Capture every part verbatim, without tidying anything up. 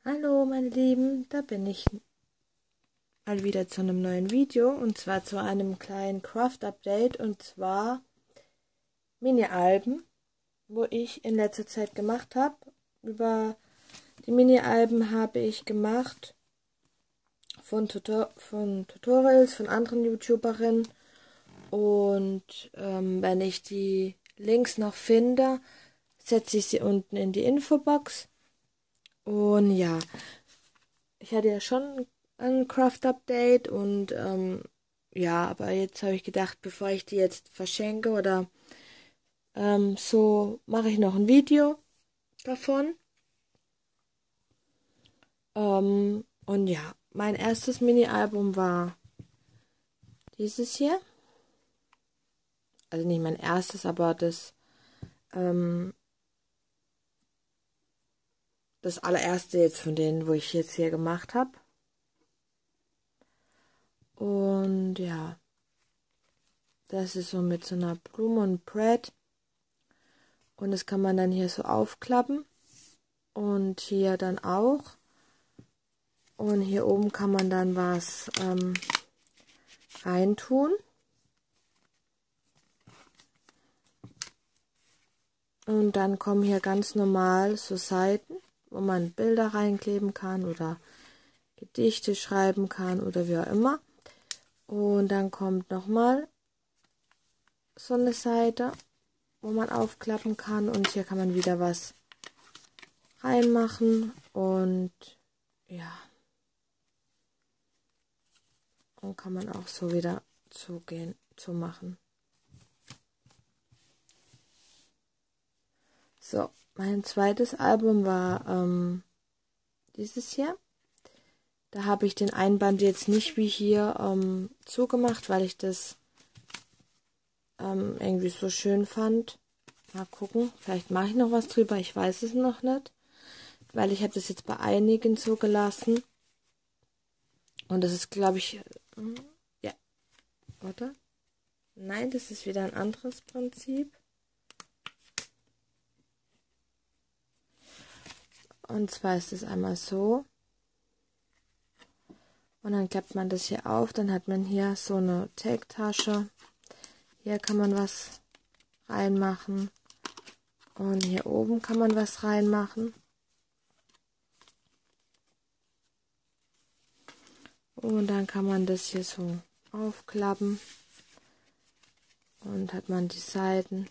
Hallo meine Lieben, da bin ich mal wieder zu einem neuen Video und zwar zu einem kleinen Craft-Update und zwar Mini-Alben, wo ich in letzter Zeit gemacht habe. Über die Mini-Alben habe ich gemacht von, Tutor von Tutorials von anderen YouTuberinnen und ähm, wenn ich die Links noch finde, setze ich sie unten in die Infobox. Und ja, ich hatte ja schon ein Craft-Update und ähm, ja, aber jetzt habe ich gedacht, bevor ich die jetzt verschenke oder ähm, so, mache ich noch ein Video davon. Ähm, und ja, mein erstes Mini-Album war dieses hier. Also nicht mein erstes, aber das, ähm, das allererste jetzt von denen, wo ich jetzt hier gemacht habe. Und ja, das ist so mit so einer Blume und Brett. Und das kann man dann hier so aufklappen. Und hier dann auch. Und hier oben kann man dann was ähm, reintun. Und dann kommen hier ganz normal so Seiten, wo man Bilder reinkleben kann oder Gedichte schreiben kann oder wie auch immer. Und dann kommt nochmal so eine Seite, wo man aufklappen kann. Und hier kann man wieder was reinmachen. Und ja. Und kann man auch so wieder zugehen, zu machen. So, mein zweites Album war ähm, dieses hier. Da habe ich den Einband jetzt nicht wie hier ähm, zugemacht, weil ich das ähm, irgendwie so schön fand. Mal gucken, vielleicht mache ich noch was drüber, ich weiß es noch nicht. Weil ich habe das jetzt bei einigen so gelassen. Und das ist, glaube ich, äh, ja, oder? Nein, das ist wieder ein anderes Prinzip. Und zwar ist es einmal so. Und dann klappt man das hier auf. Dann hat man hier so eine Tag-Tasche. Hier kann man was reinmachen. Und hier oben kann man was reinmachen. Und dann kann man das hier so aufklappen. Und hat man die Seiten.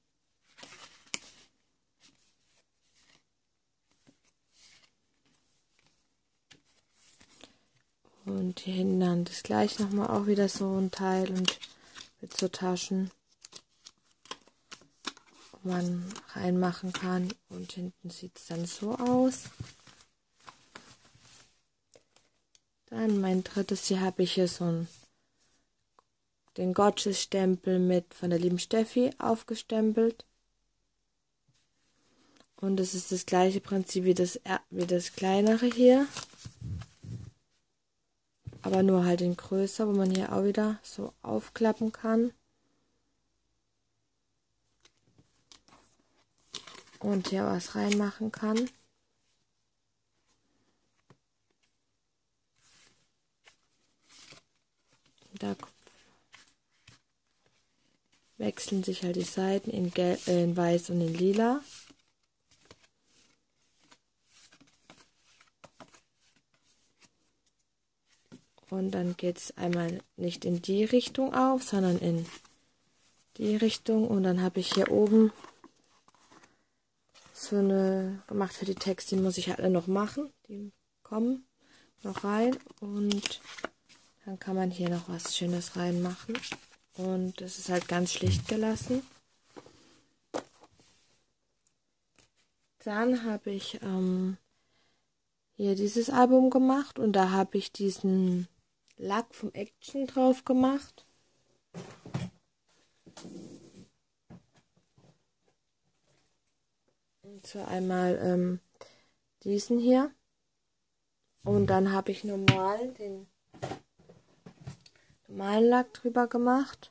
Und hier hinten dann das gleich nochmal auch wieder so ein Teil und mit so Taschen, wo man reinmachen kann. Und hinten sieht es dann so aus. Dann mein drittes, hier habe ich hier so ein, den Gottes-Stempel mit von der lieben Steffi aufgestempelt. Und es ist das gleiche Prinzip wie das, wie das kleinere hier. Aber nur halt in größer, wo man hier auch wieder so aufklappen kann. Und hier was reinmachen kann. Da wechseln sich halt die Seiten in, Gelb, äh, in Weiß und in Lila. Und dann geht es einmal nicht in die Richtung auf, sondern in die Richtung. Und dann habe ich hier oben so eine gemacht für die Texte, die muss ich alle noch machen. Die kommen noch rein. Und dann kann man hier noch was Schönes reinmachen. Und das ist halt ganz schlicht gelassen. Dann habe ich ähm, hier dieses Album gemacht. Und da habe ich diesen Lack vom Action drauf gemacht. Und so einmal ähm, diesen hier. Und dann habe ich normal den normalen Lack drüber gemacht.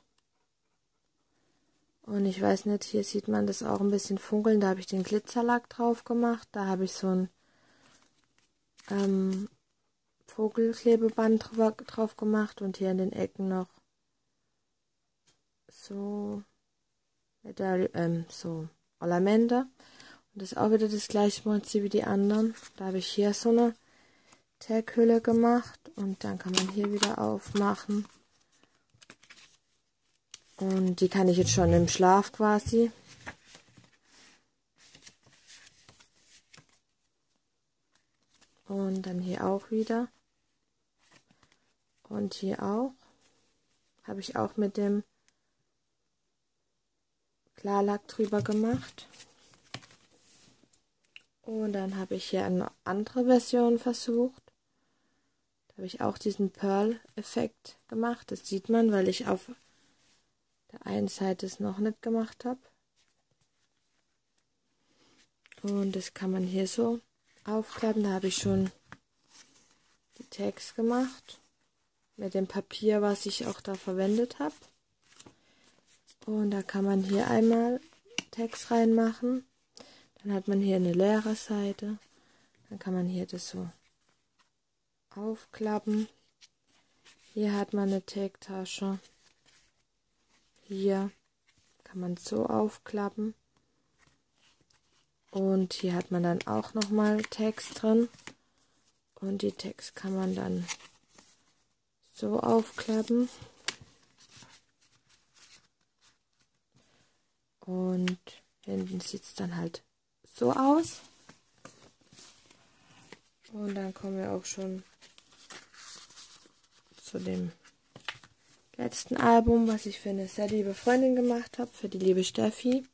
Und ich weiß nicht, hier sieht man das auch ein bisschen funkeln. Da habe ich den Glitzerlack drauf gemacht. Da habe ich so ein ähm, Vogelklebeband drauf, drauf gemacht und hier in den Ecken noch so Medaille, ähm, so Ornamente. Und das ist auch wieder das gleiche Prinzip wie die anderen. Da habe ich hier so eine Taghülle gemacht und dann kann man hier wieder aufmachen. Und die kann ich jetzt schon im Schlaf quasi. Und dann hier auch wieder. Und hier auch. Habe ich auch mit dem Klarlack drüber gemacht. Und dann habe ich hier eine andere Version versucht. Da habe ich auch diesen Pearl-Effekt gemacht. Das sieht man, weil ich auf der einen Seite es noch nicht gemacht habe. Und das kann man hier so aufklappen. Da habe ich schon die Tags gemacht. Mit dem Papier, was ich auch da verwendet habe. Und da kann man hier einmal Tags reinmachen. Dann hat man hier eine leere Seite. Dann kann man hier das so aufklappen. Hier hat man eine Tagtasche. Hier kann man so aufklappen. Und hier hat man dann auch nochmal Tags drin. Und die Tags kann man dann so aufklappen. Und hinten sieht es dann halt so aus. Und dann kommen wir auch schon zu dem letzten Album, was ich für eine sehr liebe Freundin gemacht habe, für die liebe Steffi.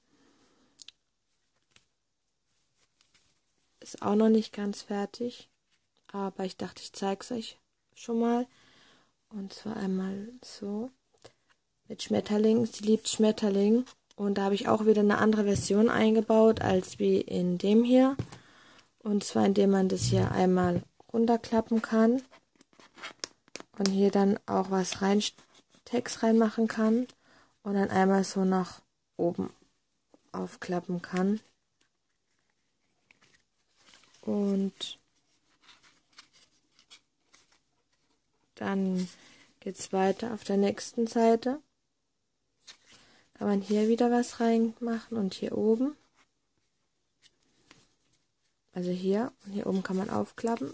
Ist auch noch nicht ganz fertig, aber ich dachte, ich zeige es euch schon mal. Und zwar einmal so mit Schmetterlingen. Sie liebt Schmetterling. Und da habe ich auch wieder eine andere Version eingebaut, als wie in dem hier. Und zwar indem man das hier einmal runterklappen kann. Und hier dann auch was rein, Text reinmachen kann. Und dann einmal so nach oben aufklappen kann. Und dann geht es weiter auf der nächsten Seite. Kann man hier wieder was reinmachen und hier oben. Also hier und hier oben kann man aufklappen.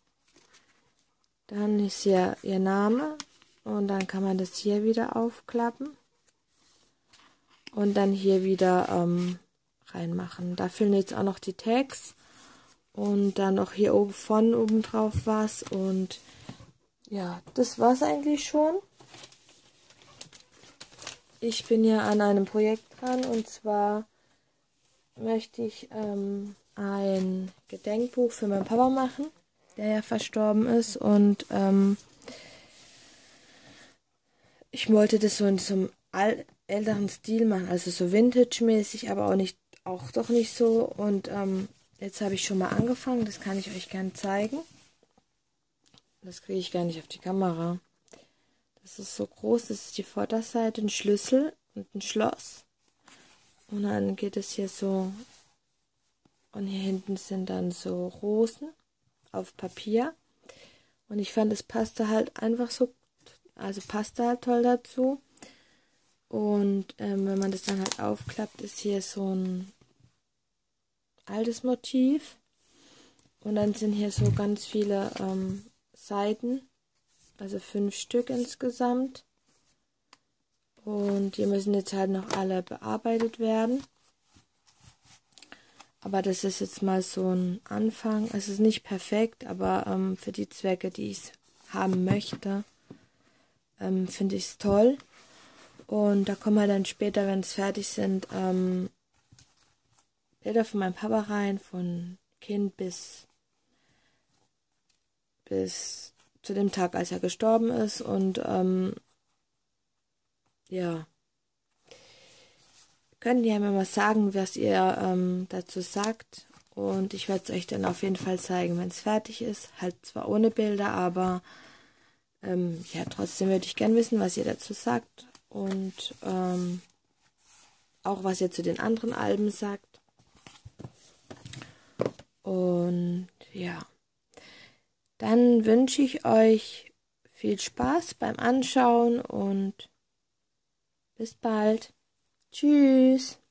Dann ist hier ihr Name und dann kann man das hier wieder aufklappen. Und dann hier wieder ähm, reinmachen. Da fehlen jetzt auch noch die Tags. Und dann noch hier oben von oben drauf was. Und ja, das war's eigentlich schon. Ich bin ja an einem Projekt dran und zwar möchte ich ähm, ein Gedenkbuch für meinen Papa machen, der ja verstorben ist. Und ähm, ich wollte das so in so einem al- älteren Stil machen, also so Vintage-mäßig, aber auch nicht, auch doch nicht so. Und ähm, jetzt habe ich schon mal angefangen, das kann ich euch gern zeigen. Das kriege ich gar nicht auf die Kamera. Das ist so groß, das ist die Vorderseite, ein Schlüssel und ein Schloss. Und dann geht es hier so, und hier hinten sind dann so Rosen auf Papier. Und ich fand, es passte halt einfach so, also passte halt toll dazu. Und ähm, wenn man das dann halt aufklappt, ist hier so ein altes Motiv. Und dann sind hier so ganz viele ähm, Seiten. Also fünf Stück insgesamt. Und die müssen jetzt halt noch alle bearbeitet werden. Aber das ist jetzt mal so ein Anfang. Es ist nicht perfekt, aber ähm, für die Zwecke, die ich haben möchte, ähm, finde ich es toll. Und da kommen halt dann später, wenn es fertig sind, ähm, Bilder von meinem Papa rein, von Kind bis, bis zu dem Tag, als er gestorben ist. Und ähm, ja, könnt ihr mir mal sagen, was ihr ähm, dazu sagt. Und ich werde es euch dann auf jeden Fall zeigen, wenn es fertig ist. Halt zwar ohne Bilder, aber ähm, ja, trotzdem würde ich gern wissen, was ihr dazu sagt. Und ähm, auch was ihr zu den anderen Alben sagt. Und ja, Dann wünsche ich euch viel Spaß beim Anschauen und bis bald. Tschüss.